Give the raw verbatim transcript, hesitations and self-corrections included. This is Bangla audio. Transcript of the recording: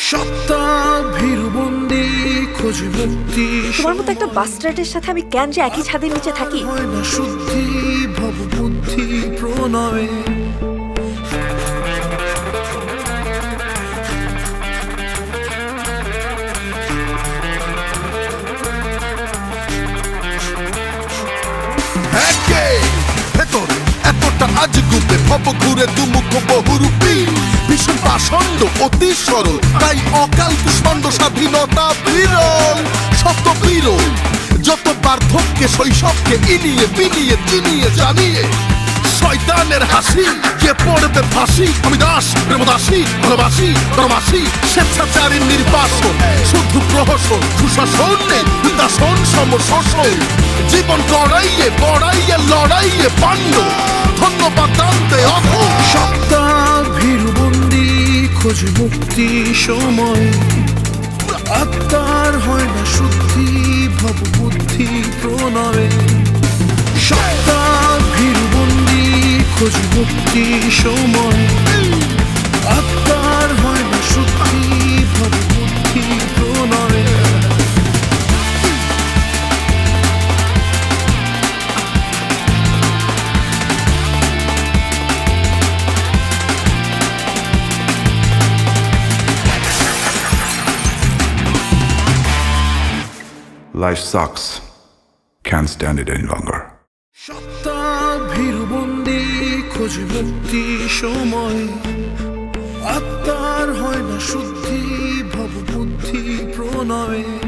সত্তা ভীরুবন্দি খোঁজে মুক্তি। তোমার মতো একটা বাস্টার্ডের সাথে আমি কেন যে একই ছাদের নিচে থাকি? হয় না শুদ্ধি ভব বুদ্ধি প্রণয়ে। ভেতরে এতটা আজ গুপে ভব ঘুরে দুমুখ বহুরূপী ভীষণ পাষণ্ড অতি সরল তাই অকাল কুষ্মাণ্ড স্বাধীনতা বিরল শত বিরল যত বার্ধক্যে শৈশবকে ইনিয়ে বিনিয়ে চিনিয়ে জানিয়ে শয়তানের হাসি কে পড়বে ফাঁসি। আমি দাস প্রেমদাসী ভালোবাসি করমাসি স্বেচ্ছাচারীর নির্বাসন শুধু প্রহসন সুশাসন নেই দাসন সমশোষণ জীবন গড়াইয়ে বড়াইয়ে লড়াইয়ে পাণ্ড ধন্যবাদ দান্তে অঘ। সত্তা ভীরুবন্দি খোঁজে মুক্তি সময়। আত্মার হয় না শুদ্ধি ভব বুদ্ধি প্রণয়ে। সত্তা ভীরুবন্দি খোঁজে মুক্তি সময়। আত্মার হয় না শুদ্ধি ভব বুদ্ধি প্রণয়ে। Life sucks. Can't stand it any longer. সত্তা ভীরুবন্দি খোঁজে মুক্তি সময়। আত্মার হয় না শুদ্ধি ভব বুদ্ধি প্রণয়ে।